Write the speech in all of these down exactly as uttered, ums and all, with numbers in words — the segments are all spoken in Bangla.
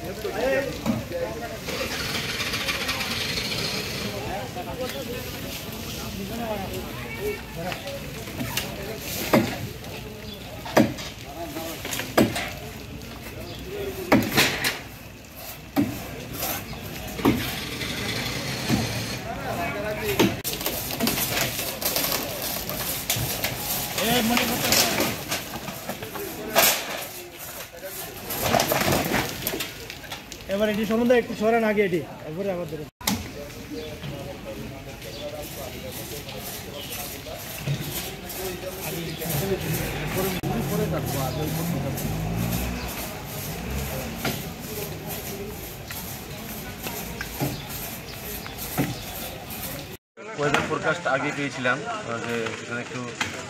এবার এটি সম্বন্ধে একটু সরান আগে এটি এরপরে আবার ধরুন। ওয়েদার ফোরকাস্ট আগে পেয়েছিলাম যে এখানে একটু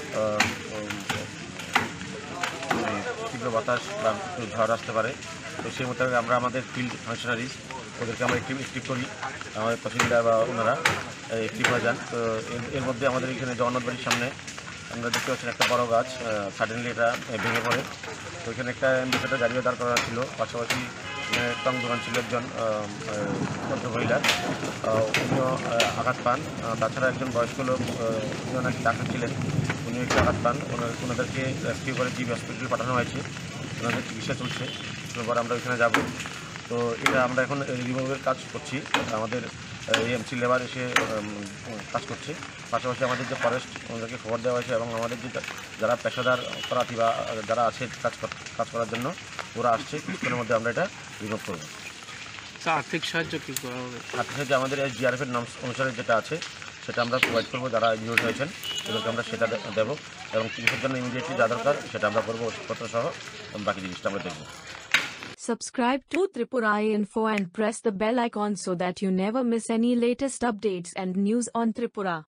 তীব্র বাতাস বা একটু ঝড় আসতে পারে। তো সেই মোতাবেক আমরা আমাদের ফিল্ড ফাংশনারিজ ওদেরকে আমরা একটিভ একটিভ করি, আমাদের তহসিলদার বা ওনারা একটিভ হয়ে যান। তো এর মধ্যে আমাদের এখানে জগন্নাথ বাড়ির সামনে আমরা দেখতে পাচ্ছেন একটা বড় গাছ, সাডেনলি এটা ভেঙে পড়ে। তো এখানে একটা অ্যাম্বাসেডার গাড়িও দাঁড় করানো ছিল, পাশাপাশি টং দোকান ছিল একজন ভদ্রমহিলার, উনিও আঘাত পান। তাছাড়া একজন বয়স্ক লোক, উনিও নাকি ডাক্তার ছিলেন, উনিও একটু আঘাত পান। ওনাদেরকে রেস্কিউ করে জিবি হসপিটালে পাঠানো হয়েছে, ওনাদের চিকিৎসা চলছে। এরপর আমরা ওইখানে যাব। তো এটা আমরা এখন রিমুভের কাজ করছি, আমাদের এএমসি লেবার এসে কাজ করছে। পাশাপাশি আমাদের যে ফরেস্ট, ওনাদেরকে খবর দেওয়া হয়েছে এবং আমাদের যে যারা পেশাদার অপরাধী বা যারা আছে কাজ কাজ করার জন্য ওরা আসছে, কিছুক্ষণের মধ্যে আমরা এটা রিমুভ করবো। আর্থিক সাহায্য কী করা হবে? আর্থিক সাহায্য আমাদের এই জিআরএফের নাম অনুসারে যেটা আছে সেটা আমরা প্রোভাইড করবো। যারা ইনজুর্ড হয়েছেন ওদেরকে আমরা সেটা দেবো এবং চিকিৎসার জন্য ইমিডিয়েটলি যা দরকার সেটা আমরা করবো, ওষুধপত্র সহ বাকি জিনিসটা আমরা দেখবো। Subscribe to Tripura Info and press the bell icon so that you never miss any latest updates and news on Tripura.